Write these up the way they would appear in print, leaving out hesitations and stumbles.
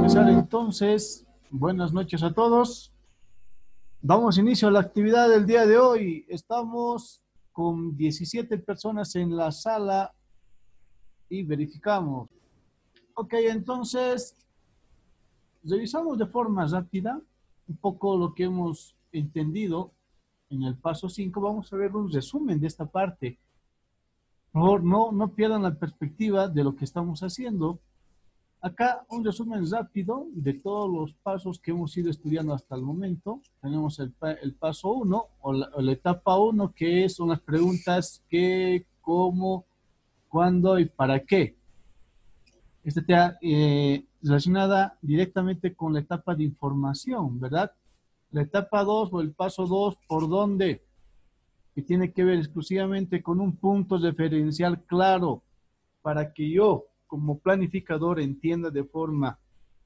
comenzar entonces. Buenas noches a todos. Damos inicio a la actividad del día de hoy. Estamos con 17 personas en la sala y verificamos. Ok, entonces revisamos de forma rápida un poco lo que hemos entendido en el paso 5. Vamos a ver un resumen de esta parte. Por favor, no pierdan la perspectiva de lo que estamos haciendo. Acá un resumen rápido de todos los pasos que hemos ido estudiando hasta el momento. Tenemos el paso 1 o la etapa 1, que son las preguntas qué, cómo, cuándo y para qué. Esta está relacionada directamente con la etapa de información, ¿verdad? La etapa 2 o el paso 2, ¿por dónde? Que tiene que ver exclusivamente con un punto referencial claro para que yo, como planificador, entienda de forma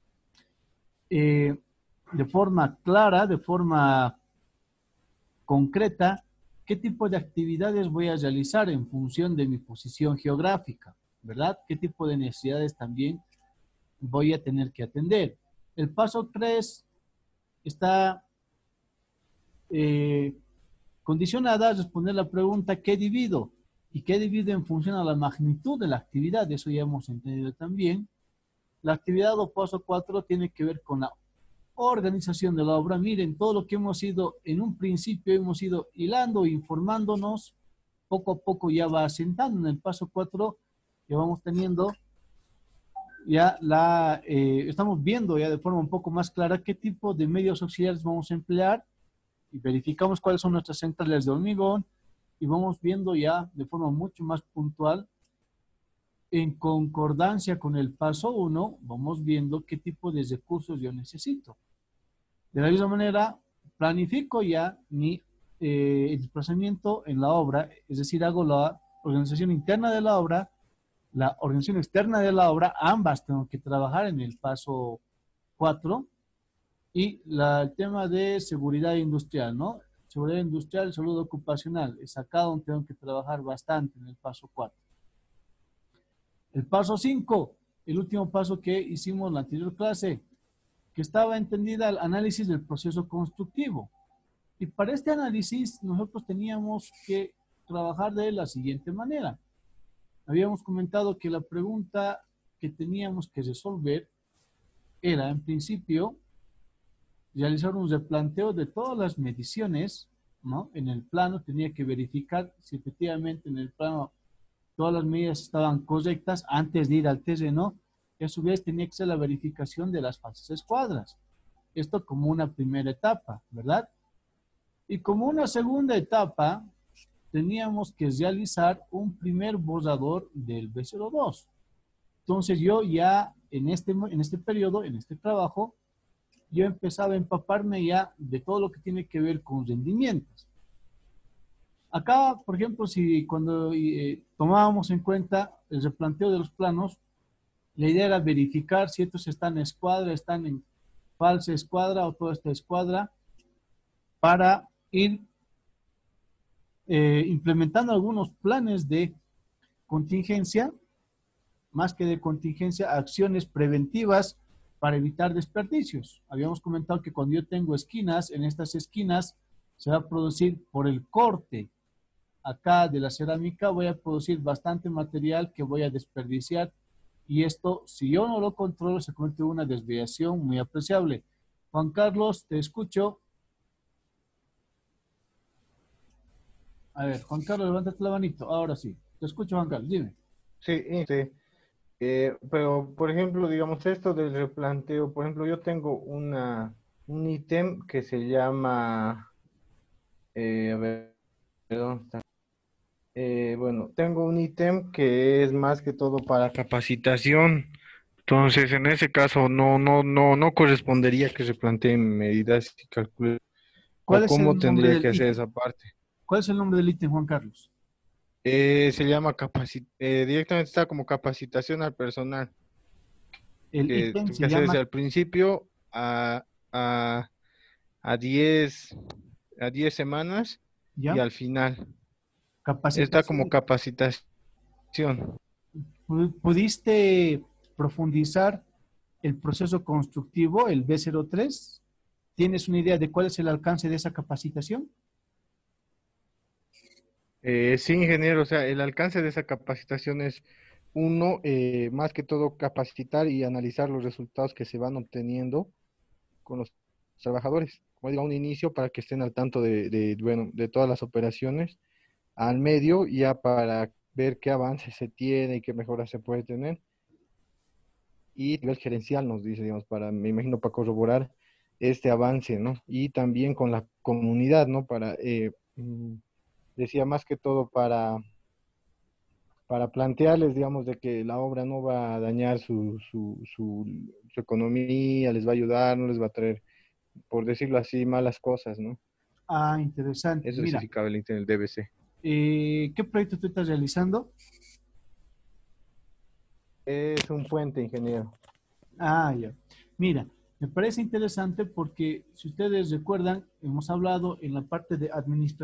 clara, de forma concreta, qué tipo de actividades voy a realizar en función de mi posición geográfica, ¿verdad? Qué tipo de necesidades también voy a tener que atender. El paso 3 está condicionada a responder la pregunta ¿qué divido? ¿Y qué divido en función a la magnitud de la actividad? Eso ya hemos entendido también. La actividad o paso 4 tiene que ver con la organización de la obra. Miren, todo lo que hemos ido, en un principio hemos ido hilando, informándonos, poco a poco ya va asentando. En el paso 4 ya vamos teniendo, estamos viendo ya de forma un poco más clara qué tipo de medios auxiliares vamos a emplear y verificamos cuáles son nuestras centrales de hormigón y vamos viendo ya de forma mucho más puntual. En concordancia con el paso 1, vamos viendo qué tipo de recursos yo necesito. De la misma manera, planifico ya mi desplazamiento en la obra, es decir, hago la organización interna de la obra, la organización externa de la obra, ambas tengo que trabajar en el paso 4, y el tema de seguridad industrial, ¿no? Seguridad industrial, salud ocupacional, es acá donde tengo que trabajar bastante en el paso 4. El paso 5, el último paso que hicimos en la anterior clase, que estaba entendida el análisis del proceso constructivo. Y para este análisis nosotros teníamos que trabajar de la siguiente manera. Habíamos comentado que la pregunta que teníamos que resolver era, en principio, realizar un replanteo de todas las mediciones, ¿no? En el plano tenía que verificar si efectivamente en el plano todas las medidas estaban correctas antes de ir al terreno, y a su vez tenía que ser la verificación de las falsas escuadras. Esto como una primera etapa, ¿verdad? Y como una segunda etapa, teníamos que realizar un primer borrador del B02. Entonces yo ya en este periodo, en este trabajo, yo empezaba a empaparme ya de todo lo que tiene que ver con rendimientos. Acá, por ejemplo, si cuando tomábamos en cuenta el replanteo de los planos, la idea era verificar si estos están en escuadra, están en falsa escuadra o toda esta escuadra, para ir implementando algunos planes de contingencia, más que de contingencia, acciones preventivas para evitar desperdicios. Habíamos comentado que cuando yo tengo esquinas, en estas esquinas se va a producir por el corte acá de la cerámica, voy a producir bastante material que voy a desperdiciar, y esto, si yo no lo controlo, se convierte en una desviación muy apreciable. Juan Carlos, te escucho. A ver, Juan Carlos, levántate la manito. Ahora sí. Te escucho, Juan Carlos. Dime. Sí, sí. Pero, por ejemplo, digamos esto del replanteo, por ejemplo, yo tengo un ítem que se llama, a ver, ¿dónde está? Bueno, tengo un ítem que es más que todo para capacitación. Entonces, en ese caso, no correspondería que se planteen medidas y calcules, ¿Cuál o es cómo el nombre tendría del que hacer ítem? esa parte. ¿Cuál es el nombre del ítem, Juan Carlos? Se llama directamente está como capacitación al personal, El que ítem tiene se que hacer desde llama, el principio a, a 10 a 10 semanas y ¿ya? al final. Está como Capacitación. capacitación. ¿Pudiste profundizar el proceso constructivo, el B03? ¿Tienes una idea de cuál es el alcance de esa capacitación? Sí, ingeniero, o sea, el alcance de esa capacitación es uno, más que todo capacitar y analizar los resultados que se van obteniendo con los trabajadores, como digo, a un inicio para que estén al tanto bueno, de todas las operaciones, al medio ya para ver qué avances se tiene y qué mejoras se puede tener, y a nivel gerencial nos dice, digamos, me imagino, para corroborar este avance, ¿no? Y también con la comunidad, ¿no? Decía más que todo para plantearles, digamos, de que la obra no va a dañar su economía, les va a ayudar, no les va a traer, por decirlo así, malas cosas, ¿no? Ah, interesante. Eso Mira, especificaba el Internet DBC. ¿qué proyecto tú estás realizando? Es un puente, ingeniero. Ah, ya. Mira, me parece interesante porque si ustedes recuerdan, hemos hablado en la parte de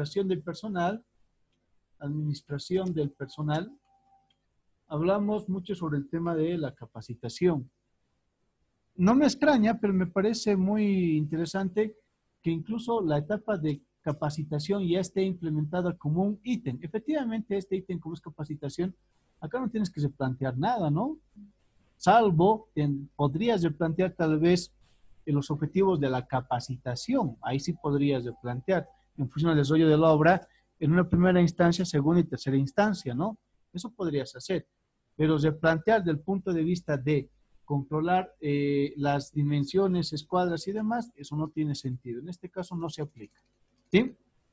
administración del personal, hablamos mucho sobre el tema de la capacitación. No me extraña, pero me parece muy interesante que incluso la etapa de capacitación ya esté implementada como un ítem. Efectivamente, este ítem como es capacitación, acá no tienes que replantear nada, ¿no? Salvo, podrías replantear tal vez los objetivos de la capacitación. Ahí sí podrías replantear en función del desarrollo de la obra en una primera instancia, segunda y tercera instancia, ¿no? Eso podrías hacer. Pero replantear del punto de vista de controlar las dimensiones, escuadras y demás, eso no tiene sentido. En este caso no se aplica. ¿Sí?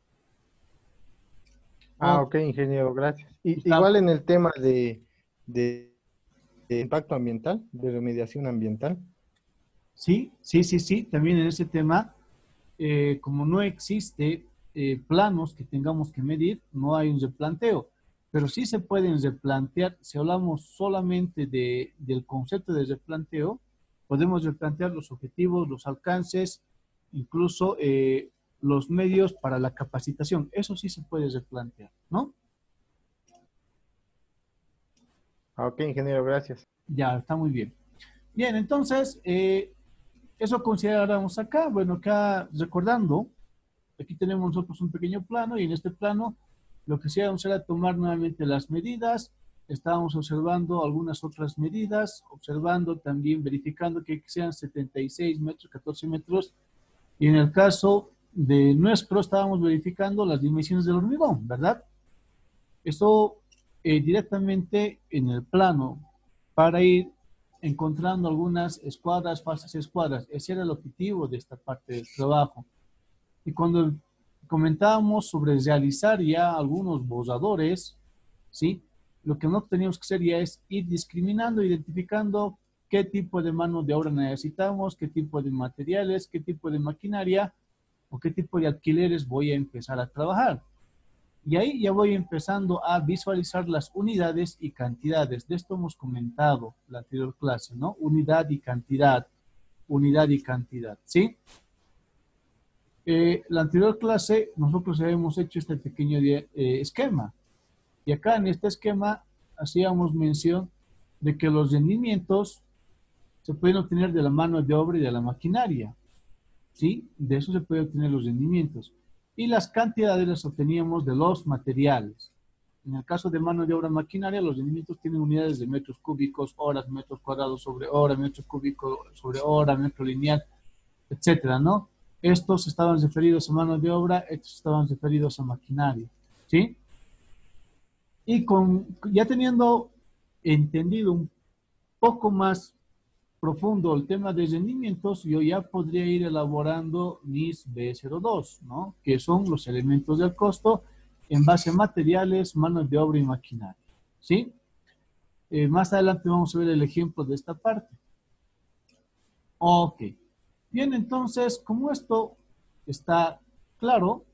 Ah, O ok, ingeniero, gracias. está. Igual en el tema de, de impacto ambiental, de remediación ambiental. Sí, sí, sí, sí. También en ese tema, como no existe planos que tengamos que medir, no hay un replanteo. Pero sí se pueden replantear, si hablamos solamente del concepto de replanteo, podemos replantear los objetivos, los alcances, incluso los medios para la capacitación. Eso sí se puede replantear, ¿no? Ah, ok, ingeniero, gracias. Ya, está muy bien. Bien, entonces, eso consideramos acá. Bueno, acá recordando, aquí tenemos nosotros un pequeño plano y en este plano lo que hacíamos era tomar nuevamente las medidas, estábamos observando algunas otras medidas, observando también, verificando que sean 76 metros, 14 metros, y en el caso de nuestro estábamos verificando las dimensiones del hormigón, ¿verdad? Esto directamente en el plano para ir encontrando algunas escuadras, falsas escuadras. Ese era el objetivo de esta parte del trabajo. Y cuando comentábamos sobre realizar ya algunos borradores, ¿sí? Lo que no teníamos que hacer ya es ir discriminando, identificando qué tipo de mano de obra necesitamos, qué tipo de materiales, qué tipo de maquinaria o qué tipo de alquileres voy a empezar a trabajar. Y ahí ya voy empezando a visualizar las unidades y cantidades. De esto hemos comentado la anterior clase, ¿no? Unidad y cantidad, ¿sí? La anterior clase nosotros habíamos hecho este pequeño esquema y acá en este esquema hacíamos mención de que los rendimientos se pueden obtener de la mano de obra y de la maquinaria, ¿sí? De eso se pueden obtener los rendimientos. Y las cantidades las obteníamos de los materiales. En el caso de mano de obra maquinaria, los rendimientos tienen unidades de metros cúbicos, horas, metros cuadrados sobre hora, metros cúbicos sobre hora, metro lineal, etcétera, ¿no? Estos estaban referidos a mano de obra, estos estaban referidos a maquinaria, ¿sí? Y ya teniendo entendido un poco más profundo el tema de rendimientos, yo ya podría ir elaborando mis B02, ¿no? Que son los elementos del costo en base a materiales, manos de obra y maquinaria, ¿sí? Más adelante vamos a ver el ejemplo de esta parte. Ok. Bien, entonces, como esto está claro,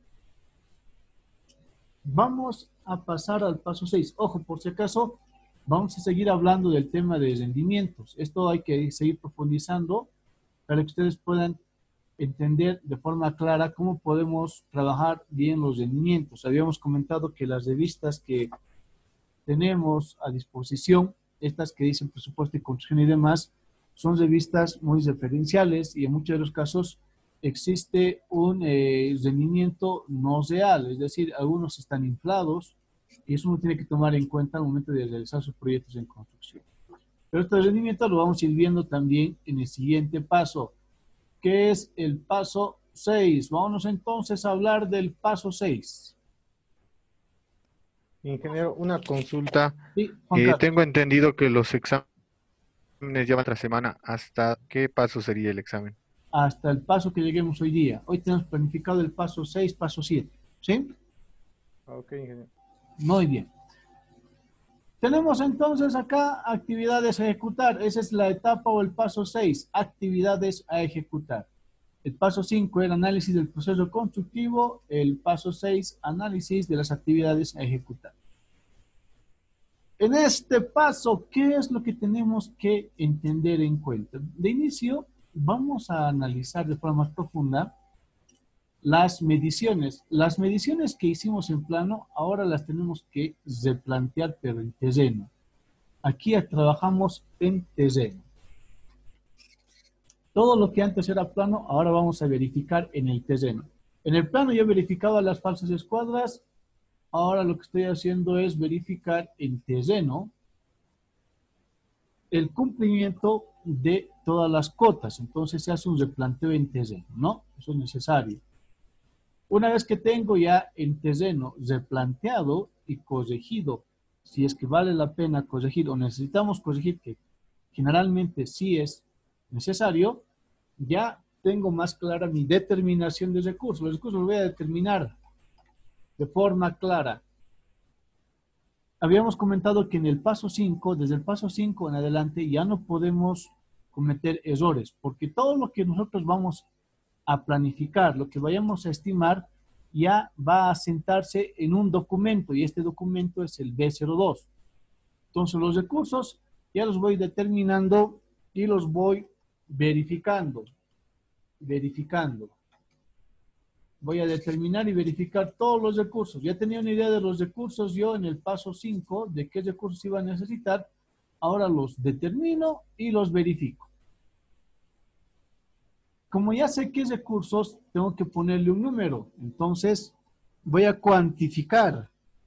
vamos a pasar al paso 6. Ojo, por si acaso, vamos a seguir hablando del tema de rendimientos. Esto hay que seguir profundizando para que ustedes puedan entender de forma clara cómo podemos trabajar bien los rendimientos. Habíamos comentado que las revistas que tenemos a disposición, estas que dicen presupuesto y construcción y demás, son revistas muy referenciales y en muchos de los casos existe un rendimiento no real, es decir, algunos están inflados y eso uno tiene que tomar en cuenta al momento de realizar sus proyectos en construcción. Pero este rendimiento lo vamos a ir viendo también en el siguiente paso, que es el paso 6. Vámonos entonces a hablar del paso 6. Ingeniero, una consulta. Sí, Juan Carlos. Tengo entendido que los exámenes llevan otra semana. ¿Hasta qué paso sería el examen? Hasta el paso que lleguemos hoy día. Hoy tenemos planificado el paso 6, paso 7. ¿Sí? Ok, ingeniero. Muy bien. Tenemos entonces acá actividades a ejecutar. Esa es la etapa o el paso 6, actividades a ejecutar. El paso 5 era análisis del proceso constructivo. El paso 6, análisis de las actividades a ejecutar. En este paso, ¿qué es lo que tenemos que entender en cuenta? De inicio, vamos a analizar de forma más profunda las mediciones. Las mediciones que hicimos en plano, ahora las tenemos que replantear, pero en terreno. Aquí trabajamos en terreno. Todo lo que antes era plano, ahora vamos a verificar en el terreno. En el plano yo verificaba las falsas escuadras. Ahora lo que estoy haciendo es verificar en terreno el cumplimiento de todas las cotas. Entonces se hace un replanteo en terreno, ¿no? Eso es necesario. Una vez que tengo ya en terreno replanteado y corregido, si es que vale la pena corregir o necesitamos corregir, que generalmente sí es necesario, ya tengo más clara mi determinación de recursos. Los recursos los voy a determinar de forma clara. Habíamos comentado que en el paso 5, desde el paso 5 en adelante, ya no podemos cometer errores, porque todo lo que nosotros vamos a planificar, lo que vayamos a estimar, ya va a sentarse en un documento, y este documento es el B02. Entonces los recursos ya los voy determinando y los voy verificando. Voy a determinar y verificar todos los recursos. Ya tenía una idea de los recursos yo en el paso 5, de qué recursos iba a necesitar. Ahora los determino y los verifico. Como ya sé qué recursos, tengo que ponerle un número. Entonces, voy a cuantificar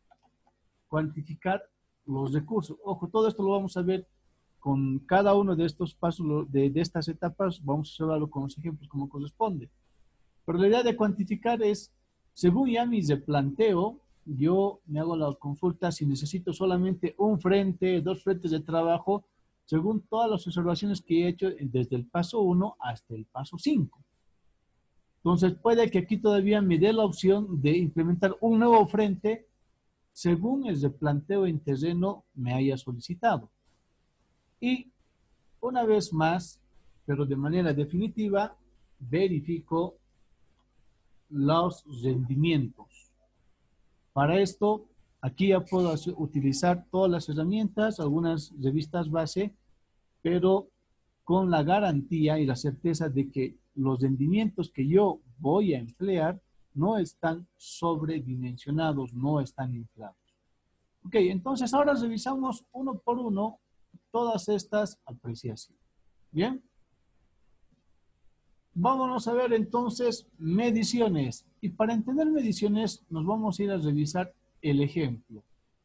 los recursos. Ojo, todo esto lo vamos a ver con cada uno de estos pasos, de estas etapas. Vamos a observarlo con los ejemplos como corresponde. Pero la idea de cuantificar es, según ya mi replanteo, yo me hago la consulta si necesito solamente un frente, 2 frentes de trabajo, según todas las observaciones que he hecho desde el paso 1 hasta el paso 5. Entonces puede que aquí todavía me dé la opción de implementar un nuevo frente según el replanteo en terreno me haya solicitado. Y una vez más, pero de manera definitiva, verifico los rendimientos. Para esto, aquí ya puedo utilizar todas las herramientas, algunas revistas base, pero con la garantía y la certeza de que los rendimientos que yo voy a emplear no están sobredimensionados, no están inflados. Ok, entonces ahora revisamos uno por uno todas estas apreciaciones. ¿Bien? Vámonos a ver entonces mediciones. Y para entender mediciones nos vamos a ir a revisar el ejemplo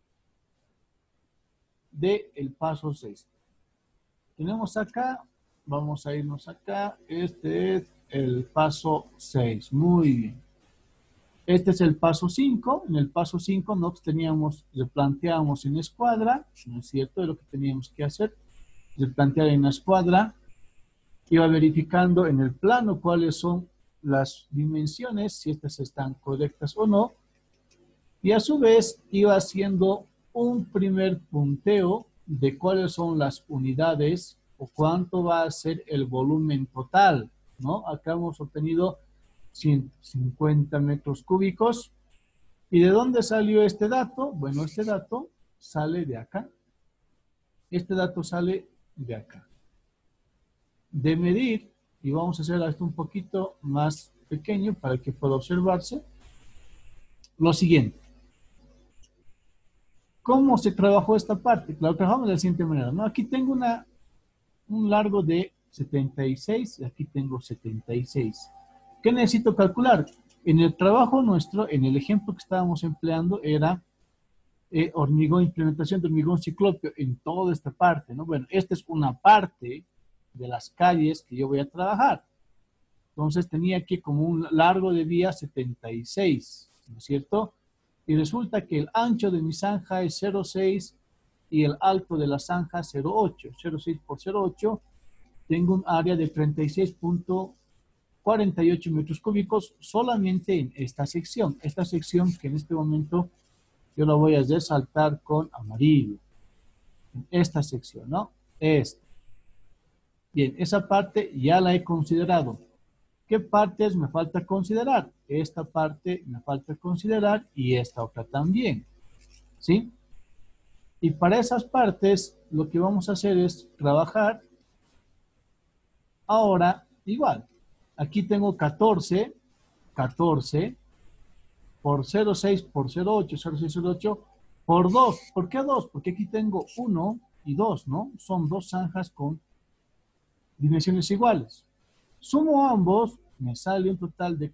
del paso 6. Tenemos acá, vamos a irnos acá. Este es el paso 6. Muy bien. Este es el paso 5. En el paso 5 nos replanteamos en escuadra, ¿no es cierto? Es lo que teníamos que hacer. Replantear en la escuadra. Iba verificando en el plano cuáles son las dimensiones, si estas están correctas o no. Y a su vez iba haciendo un primer punteo de cuáles son las unidades o cuánto va a ser el volumen total, ¿no? Acá hemos obtenido 150 metros cúbicos. ¿Y de dónde salió este dato? Bueno, este dato sale de acá. Este dato sale de acá. De medir, y vamos a hacer esto un poquito más pequeño para que pueda observarse, lo siguiente. ¿Cómo se trabajó esta parte? Lo trabajamos de la siguiente manera, ¿no? Aquí tengo un largo de 76, y aquí tengo 76. ¿Qué necesito calcular? En el trabajo nuestro, en el ejemplo que estábamos empleando, era hormigón, implementación de hormigón ciclópeo en toda esta parte, ¿no? Bueno, esta es una parte de las calles que yo voy a trabajar. Entonces tenía aquí como un largo de vía 76, ¿no es cierto? Y resulta que el ancho de mi zanja es 0,6 y el alto de la zanja 0,8. 0,6 por 0,8, tengo un área de 36,48 metros cúbicos solamente en esta sección. Esta sección que en este momento yo la voy a resaltar con amarillo. En esta sección, ¿no? Esta. Bien, esa parte ya la he considerado. ¿Qué partes me falta considerar? Esta parte me falta considerar y esta otra también, ¿sí? Y para esas partes lo que vamos a hacer es trabajar ahora igual. Aquí tengo 14 por 0,6 por 0,8, 0,6, 0,8 por 2. ¿Por qué 2? Porque aquí tengo 1 y 2, ¿no? Son dos zanjas con dimensiones iguales. Sumo ambos, me sale un total de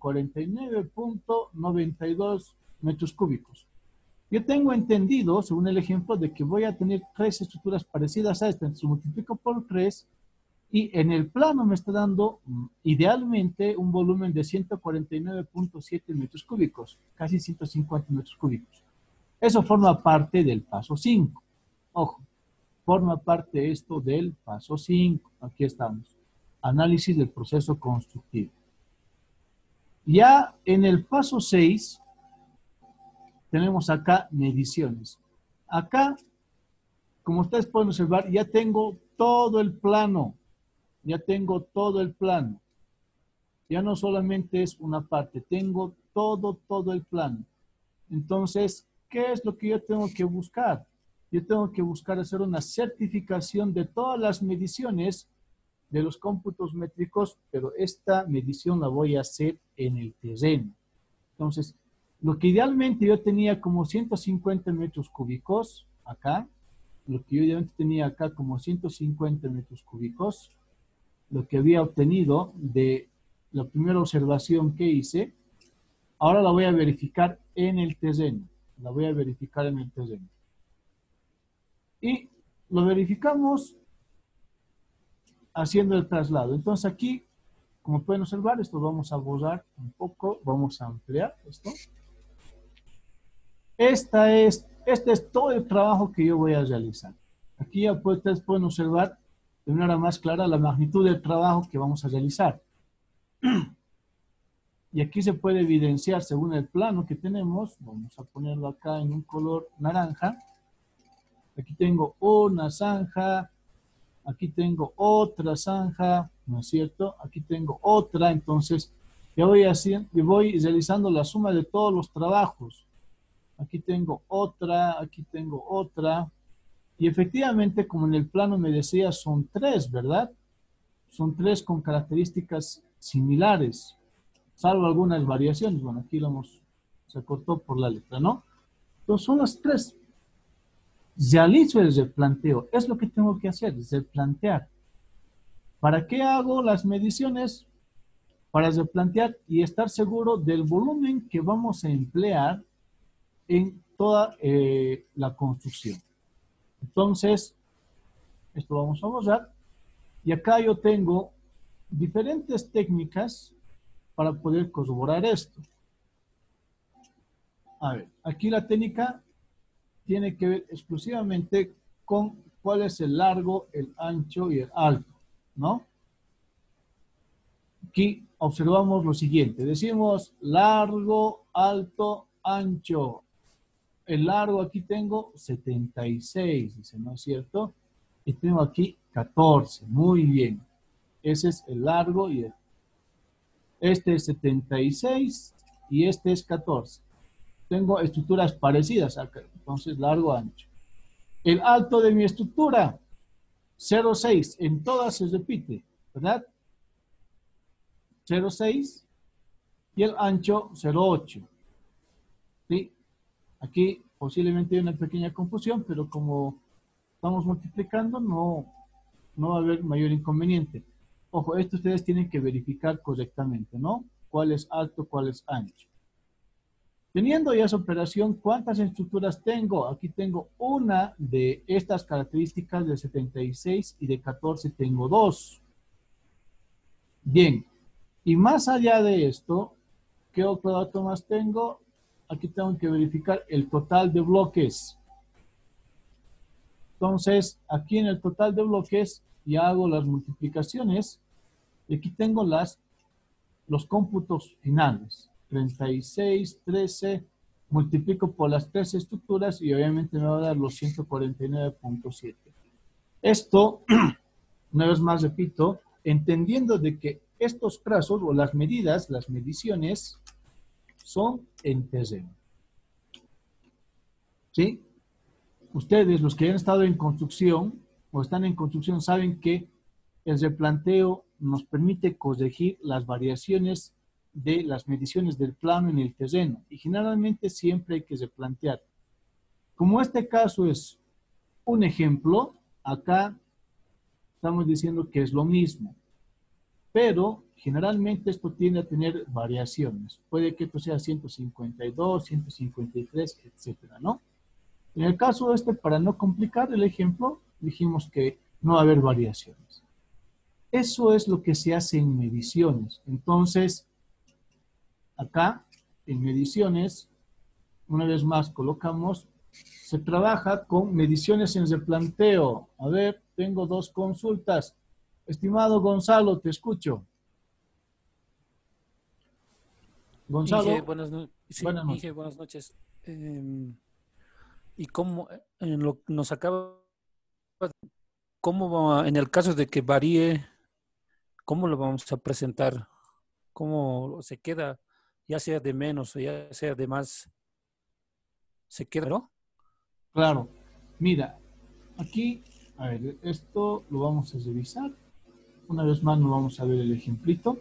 49,92 metros cúbicos. Yo tengo entendido, según el ejemplo, de que voy a tener tres estructuras parecidas a esta. Entonces multiplico por 3 y en el plano me está dando idealmente un volumen de 149,7 metros cúbicos, casi 150 metros cúbicos. Eso forma parte del paso 5. Ojo, forma parte esto del paso 5. Aquí estamos. Análisis del proceso constructivo. Ya en el paso 6 tenemos acá mediciones. Acá, como ustedes pueden observar, ya tengo todo el plano. Ya tengo todo el plano. Ya no solamente es una parte, tengo todo el plano. Entonces, ¿qué es lo que yo tengo que buscar? Yo tengo que buscar hacer una certificación de todas las mediciones de los cómputos métricos, pero esta medición la voy a hacer en el terreno. Entonces, lo que idealmente yo tenía como 150 metros cúbicos, acá, lo que yo idealmente tenía acá como 150 metros cúbicos, lo que había obtenido de la primera observación que hice, ahora la voy a verificar en el terreno. La voy a verificar en el terreno. Y lo verificamos haciendo el traslado. Entonces aquí, como pueden observar, esto vamos a borrar un poco, vamos a ampliar esto. Este es todo el trabajo que yo voy a realizar. Aquí ya ustedes pueden observar de manera más clara la magnitud del trabajo que vamos a realizar. Y aquí se puede evidenciar según el plano que tenemos. Vamos a ponerlo acá en un color naranja. Aquí tengo una zanja, aquí tengo otra zanja, ¿no es cierto? Aquí tengo otra, entonces yo voy realizando la suma de todos los trabajos. Aquí tengo otra, y efectivamente, como en el plano me decía, son tres, ¿verdad? Son tres con características similares, salvo algunas variaciones. Bueno, aquí se cortó por la letra, ¿no? Entonces son las tres. Realizo el replanteo, es lo que tengo que hacer, replantear. ¿Para qué hago las mediciones? Para replantear y estar seguro del volumen que vamos a emplear en toda la construcción. Entonces, esto vamos a borrar. Y acá yo tengo diferentes técnicas para poder corroborar esto. A ver, aquí la técnica tiene que ver exclusivamente con cuál es el largo, el ancho y el alto, ¿no? Aquí observamos lo siguiente. Decimos largo, alto, ancho. El largo aquí tengo 76, dice, ¿no es cierto? Y tengo aquí 14. Muy bien. Ese es el largo y este es 76 y este es 14. Tengo estructuras parecidas acá. Entonces, largo, ancho. El alto de mi estructura, 0,6. En todas se repite, ¿verdad? 0,6 y el ancho 0,8. ¿Sí? Aquí posiblemente hay una pequeña confusión, pero como estamos multiplicando, no va a haber mayor inconveniente. Ojo, esto ustedes tienen que verificar correctamente, ¿no? ¿Cuál es alto, cuál es ancho? Teniendo ya esa operación, ¿cuántas estructuras tengo? Aquí tengo una de estas características de 76 y de 14 tengo dos. Bien, y más allá de esto, ¿qué otro dato más tengo? Aquí tengo que verificar el total de bloques. Entonces, aquí en el total de bloques ya hago las multiplicaciones y aquí tengo los cómputos finales. 36, 13, multiplico por las tres estructuras y obviamente me va a dar los 149.7. Esto, una vez más repito, entendiendo de que estos trazos o las medidas, las mediciones, son en terreno. ¿Sí? Ustedes, los que han estado en construcción o están en construcción, saben que el replanteo nos permite corregir las variaciones de las mediciones del plano en el terreno y generalmente siempre hay que replantear. Como este caso es un ejemplo, acá estamos diciendo que es lo mismo, pero generalmente esto tiende a tener variaciones. Puede que esto sea 152, 153, etcétera, ¿no? En el caso este, para no complicar el ejemplo, dijimos que no va a haber variaciones. Eso es lo que se hace en mediciones. Entonces, acá, en mediciones, una vez más colocamos, se trabaja con mediciones en replanteo. A ver, tengo dos consultas. Estimado Gonzalo, te escucho. Inge, Gonzalo, buenas noches. Sí, buenas Inge, noches. buenas noches. Y cómo en lo que nos acaba, en el caso de que varíe, ¿cómo lo vamos a presentar? ¿Cómo se queda, ya sea de menos o ya sea de más, se queda, ¿no? Claro. Mira, aquí, a ver, esto lo vamos a revisar. Una vez más nos vamos a ver el ejemplito.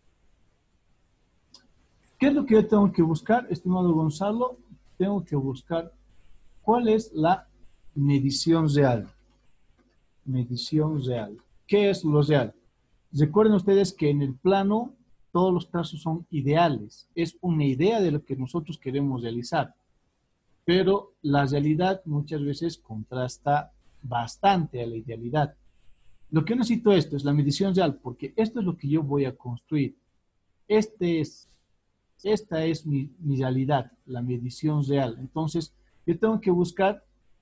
¿Qué es lo que yo tengo que buscar, estimado Gonzalo? Tengo que buscar cuál es la medición real. Medición real. ¿Qué es lo real? Recuerden ustedes que en el plano todos los trazos son ideales. Es una idea de lo que nosotros queremos realizar. Pero la realidad muchas veces contrasta bastante a la idealidad. Lo que yo necesito esto es la medición real, porque esto es lo que yo voy a construir. Este es Esta es mi realidad, la medición real. Entonces, yo tengo que buscar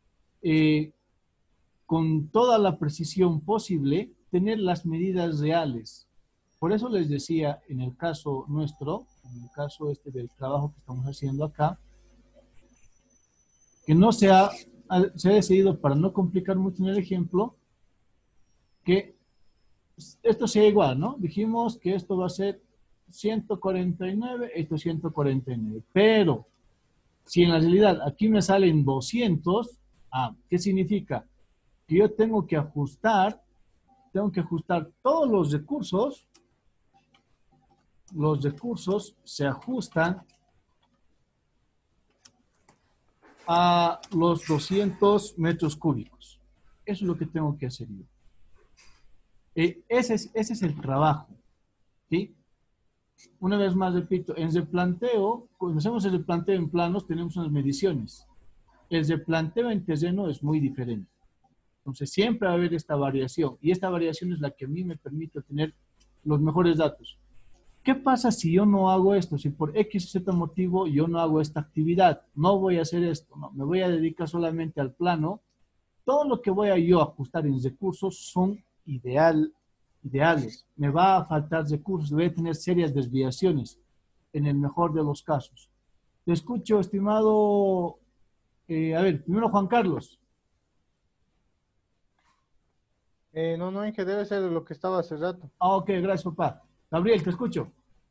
con toda la precisión posible tener las medidas reales. Por eso les decía, en el caso nuestro, en el caso este del trabajo que estamos haciendo acá, que no se ha decidido, para no complicar mucho en el ejemplo, que esto sea igual, ¿no? Dijimos que esto va a ser 149, esto 149, pero si en la realidad aquí me salen 200, ¿qué significa? Que yo tengo que ajustar todos los recursos se ajustan a los 200 metros cúbicos. Eso es lo que tengo que hacer yo. Ese es el trabajo, ¿sí? Una vez más repito, en replanteo, cuando hacemos el replanteo en planos, tenemos unas mediciones. El replanteo en terreno es muy diferente. Entonces siempre va a haber esta variación y esta variación es la que a mí me permite obtener los mejores datos. ¿Qué pasa si yo no hago esto? Si por X o Z motivo yo no hago esta actividad, no voy a hacer esto, no, me voy a dedicar solamente al plano. Todo lo que voy a yo ajustar en recursos son ideales. Me va a faltar recursos, voy a tener serias desviaciones en el mejor de los casos. Te escucho, estimado, a ver, primero Juan Carlos. No, no, Inge, debe ser lo que estaba hace rato. Ok, gracias, papá. Gabriel, te escucho.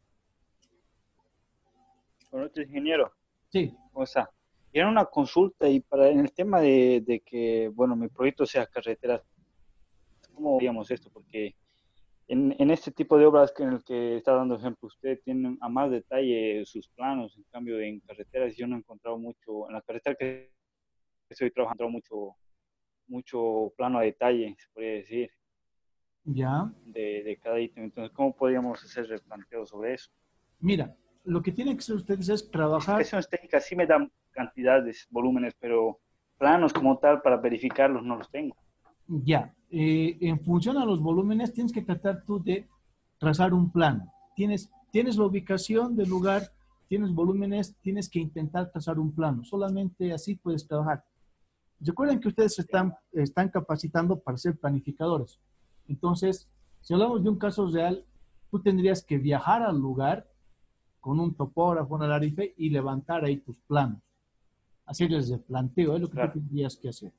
Buenas noches, ingeniero. Sí, ¿Cómo está? Era una consulta y en el tema de que, bueno, mi proyecto sea carreteras, ¿cómo veríamos esto? Porque en este tipo de obras en el que está dando ejemplo, usted tiene a más detalle sus planos, en cambio en carreteras yo no he encontrado mucho, en la carretera que estoy trabajando, mucho plano a detalle, se podría decir. Ya. de cada ítem. Entonces, ¿cómo podríamos hacer el planteo sobre eso? Mira, lo que tienen que hacer ustedes es trabajar. Especificaciones técnicas sí me dan cantidades, volúmenes, pero planos como tal para verificarlos no los tengo. Ya, en función a los volúmenes, tienes que tratar tú de trazar un plano. Tienes la ubicación del lugar, tienes volúmenes, tienes que intentar trazar un plano. Solamente así puedes trabajar. Recuerden que ustedes están capacitando para ser planificadores. Entonces, si hablamos de un caso real, tú tendrías que viajar al lugar con un topógrafo, una alarife y levantar ahí tus planos. Hacerles el planteo, es lo que tú tendrías que hacer.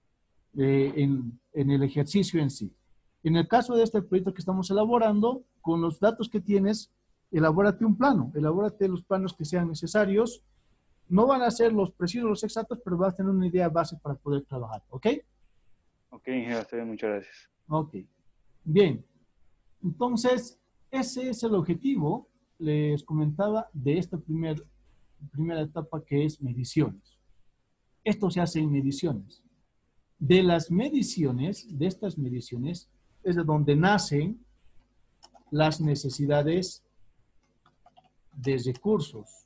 En el ejercicio en sí. En el caso de este proyecto que estamos elaborando, con los datos que tienes, elabórate un plano, elabórate los planos que sean necesarios. No van a ser los precisos, los exactos, pero vas a tener una idea base para poder trabajar, ¿ok? Ok, ingeniero, está bien, muchas gracias. Ok, bien. Entonces, ese es el objetivo, les comentaba, de esta primera etapa que es mediciones. Esto se hace en mediciones. De las mediciones, de estas mediciones, es de donde nacen las necesidades de recursos.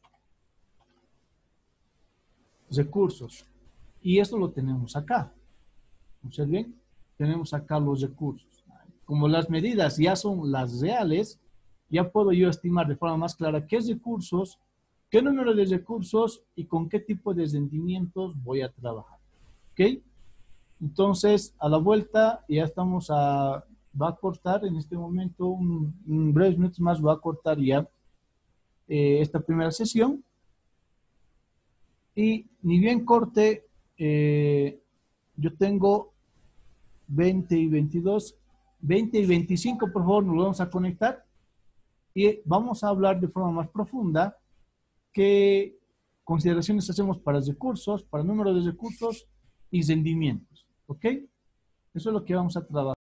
Y esto lo tenemos acá. ¿Observen? Tenemos acá los recursos. Como las medidas ya son las reales, ya puedo yo estimar de forma más clara qué recursos, qué número de recursos y con qué tipo de rendimientos voy a trabajar. ¿Ok? Entonces, a la vuelta, ya va a cortar en este momento, un breves minutos más, va a cortar ya esta primera sesión. Y ni bien corte, yo tengo 20 y 22, 20 y 25, por favor, nos vamos a conectar y vamos a hablar de forma más profunda qué consideraciones hacemos para recursos, para número de recursos y rendimientos. ¿Ok? Eso es lo que vamos a trabajar.